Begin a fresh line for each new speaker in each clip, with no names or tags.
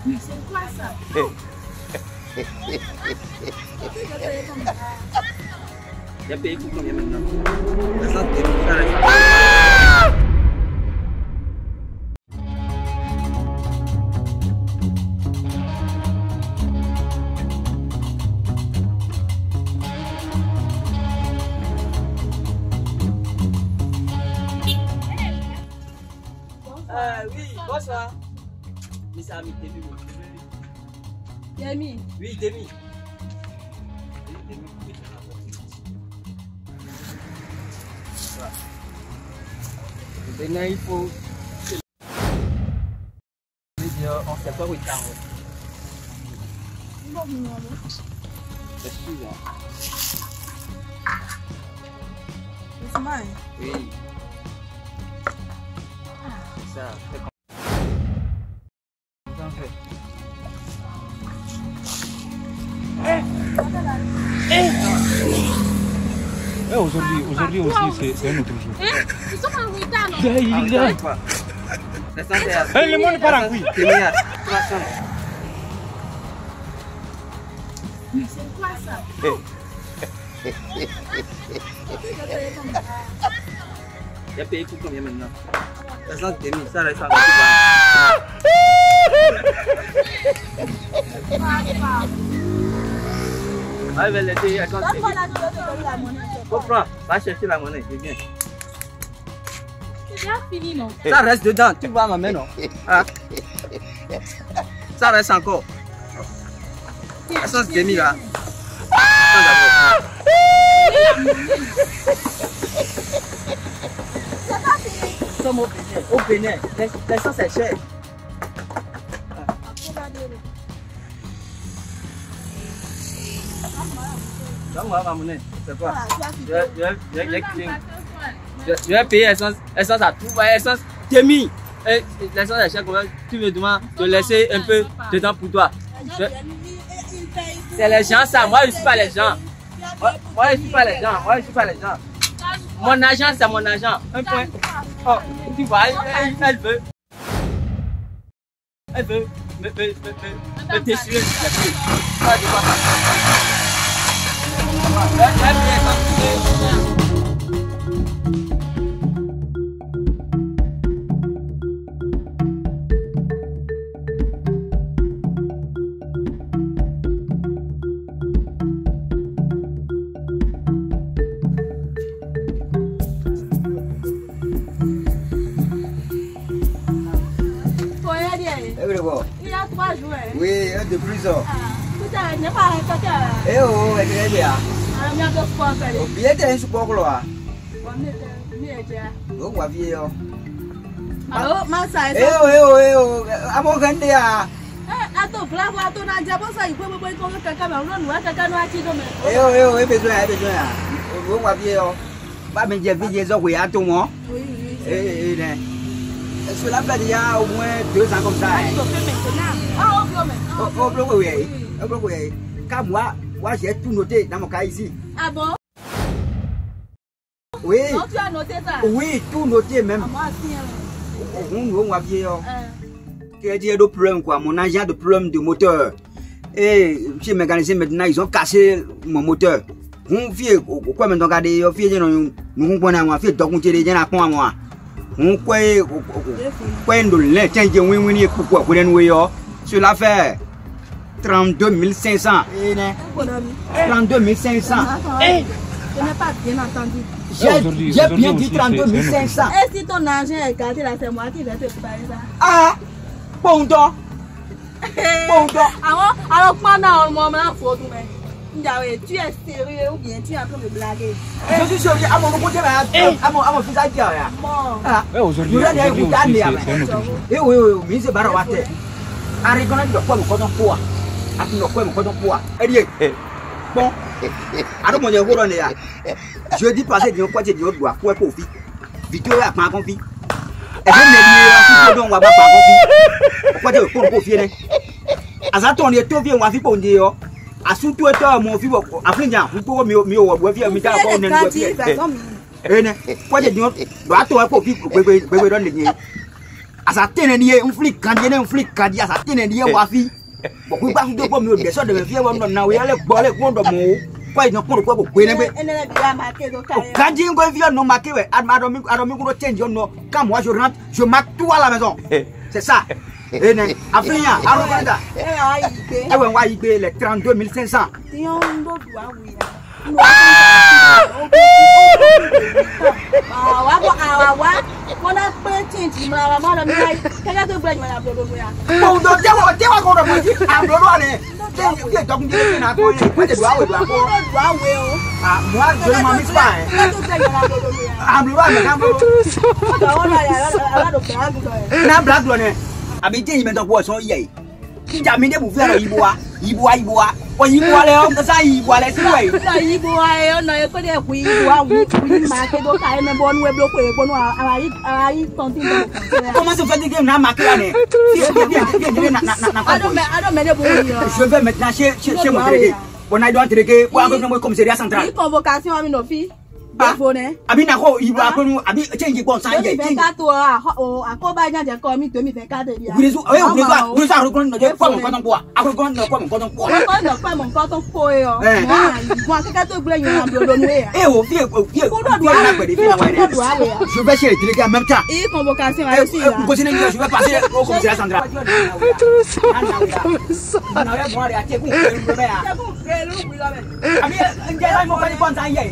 Mais c'est quoi ça?
Il a payé pour combien maintenant? Oui, bonsoir. Mais ça a mis Demi.
Demi?
Oui, Demi. Maintenant, il faut. On sait pas où il est. C'est sûr. Oui. Ça, c'est comme
aujourd'hui aussi, c'est un autre jour.
Ils sont en retard, non?
Le monde part en couille.
Mais c'est quoi ça?
Il a payé pour combien maintenant? Ça reste à ah, elle l'aider à compter. Comprends, va chercher la monnaie, je viens.
C'est déjà fini, non?
Ça reste dedans, tu vois ma main, non? Ah. Ça reste encore. Ça c'est demi là.
C'est pas fini.
Comme au Bénin, l'essence est chère. Donne-moi ma monnaie, c'est quoi? Je vais payer essence à tout, essence demi. L'essence est chère, tu me demandes de laisser un peu dedans pour toi. C'est les gens ça, moi je ne suis pas les gens. Moi je ne suis pas les gens, Mon argent c'est mon argent. Un point. Oh, tu vois, elle veut me déchirer la pied.
Il y a 3 jours.
Oui, un de plus.
Putain, il n'est pas arrêté.
Eh oh, elle est bien.
Il y a 2 fois.
Bien, tu es un support là.
Oh,
on va vieillir.
allô, Massa.
Eh oh, à mon grand là.
Attends, bravo, attends, on a déjà pensé, il peut me prendre comme quelqu'un, mais on a quelqu'un qui doit me.
Eh oh, besoin. On va vieillir. Pas me dire, viens, je vais à tout moi.
Oui.
Cela fait déjà au moins 2 ans comme ça.
On peut maintenant. Ah, on peut maintenant.
Oui. Car moi, j'ai tout noté dans mon cas ici.
Ah bon?
Oui.
Donc tu as noté ça?
Oui, tout noté même.
Moi aussi.
On va vieillir. Qu'est-ce qu'il y a de problème quoi? Mon agent de problème de moteur. Et chez les mécaniciens maintenant, ils ont cassé mon moteur. On fait quoi maintenant? Regardez, on fait nous comprenons, on fait documenter les gens à moi. On croit de lait, tiens, oui, pourquoi cela fait 32 500. 32 500.
Je n'ai pas bien entendu.
J'ai bien dit 32 500.
Et si ton argent est gardé là, c'est moi qui vais te préparer ça.
Ah, bon donc.
Alors, pendant un moment, il faut tout mettre. Tu es sérieux ou bien tu es en train de blaguer?
Je suis sérieux, à mon côté, à mon fils à dire.
Aujourd'hui, c'est un autre jour.
Oui, mais c'est barre à terre. À reconnaître le poids, mon cordon poids. À le poids, mon cordon poids. Bon, alors mon dieu, je dis passer du côté de l'autre bois, quoi, profit. Victoire, pas confi. Et je me dis, on va pas confi. Pourquoi tu peux confier? À ça, on est tout bien, on va faire pour dire. A surtout étant mon fils, après, vous pouvez me faire un métal pour une quoi de Dieu, doit toi pour vivre, donner. asa tene ni un flic kandi asa tene ni wafi bo ku ba su do mi o de so de me fie won do na we ale gbo le ko do mo kwa ino ko ko gbe ne be
enele bi ma ke do ka
kandi ngo vi no ma ke we ado mi ko change no quand moi je rentre je marque tout à la maison c'est ça ene afrinya aro kanda ewe wa igbe le 32500
ti on do du awu ya wa mona pe change mi ra ma lo mi ai kega to gbe mi na blodo mo ya
o do je wa ko do mo ji ablodo ani je dokun je na ko ye pe de do awe
o
moi je m'en mis pas
to gbe mi na blodo mo ya
ablodo ani kan bo
o na ya ala do black do
na black do ne abi je yin me do ko so ye ja mi de bu fi ara iboa o iboa le o sa iboa le si we
iboa e na e ko de ku iboa wi ma ke do ka e me bo nu e bloko e bo nu ai something do
comment se fait que na ma ke ne na
I don't me de bo
je vais maintenant chez mon délégué on a doit déléguer pour un commissariat central
convocation ami no fi Befone.
Abi na ko ibu akonu abi change gbon san ye.
Mi ka to akoba nya je ko mi to mi fe ka de bia.
Guresu arokon no je kwa mo koton po. Arokon no kwa mo koton po.
Ko no kwa mo koton po e o. Mo akeka to gble yin am do nu e.
O fie na pede fie na wa de. Je vais chez le délégué en même temps.
Et convocation a aussi là.
Ko sine je vais passer au commissariat central. Na ya mo ari ate ku be ya. Abi nje la mo pani pon san ye.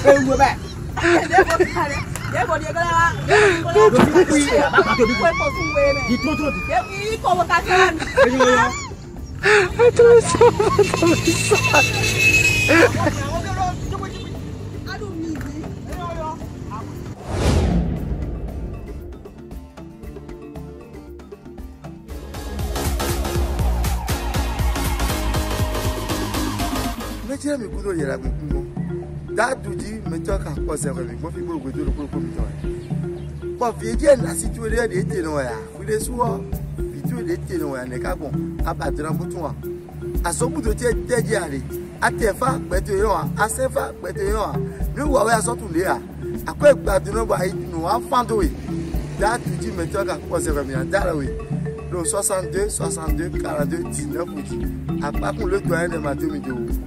That do you me talk and cause everything. What people will do the problem. But if you na situation they tell no ya. We dey so between they tell no ya ne ka bon abadran butuwa. Asobu to te jare. Atefa gbeto yo a, asefa gbeto yo a. Ni wa we aso tun le a. Akọ gbadun ba no wa fan to we. That do you me talk and cause everything. That way. Le 62 42 42 19 8. Apakun le doyen de ma 2002.